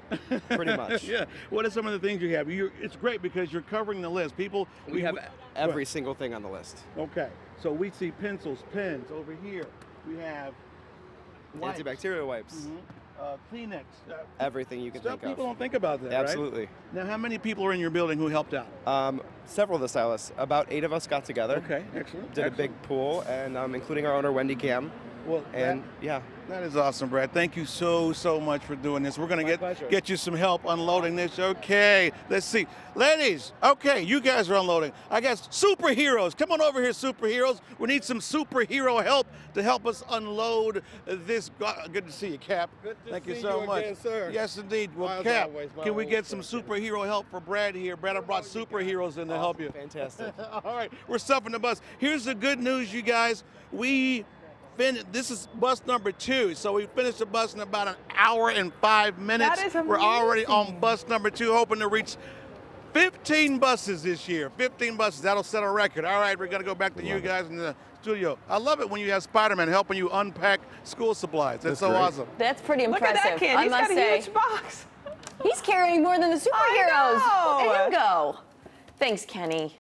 pretty much. Yeah. What are some of the things you have? It's great because you're covering the list. People, We have every single thing on the list. Okay. So we see pencils, pens over here. We have wipes. Antibacterial wipes. Kleenex. Everything you can Stuff think of. people don't think about that, Absolutely. right? Now, how many people are in your building who helped out? Several of the stylists. About 8 of us got together. Okay, excellent. Did a big pool, and including our owner, Wendy Cam. Well, yeah. That is awesome, Brad. Thank you so much for doing this. We're going to get you some help unloading this. Okay, let's see. Ladies, okay, you guys are unloading. I guess superheroes. Come on over here, superheroes. We need some superhero help to help us unload this. Good to see you, Cap. Thank you so much. Again, sir. Yes, indeed. Well, Cap, can we get some superhero help for Brad here? Brad, I brought superheroes in to help you. Fantastic. All right, we're stuffing the bus. Here's the good news, you guys. This is bus number 2, so we finished the bus in about an hour and 5 minutes. That is amazing. We're already on bus number 2, hoping to reach 15 buses this year. 15 buses, that'll set a record. All right, we're gonna go back to you guys in the studio. I love it when you have Spider-Man helping you unpack school supplies. That's so great. awesome. That's pretty Look impressive, at that kid. I He's must got a say. huge box. He's carrying more than the superheroes. I know. Look at him go. Thanks, Kenny.